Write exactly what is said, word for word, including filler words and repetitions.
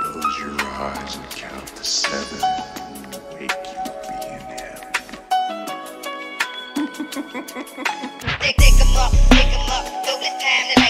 Close your eyes and count to seven. Wake you be in heaven. Dig, dig 'em up, dig 'em up, though it's time to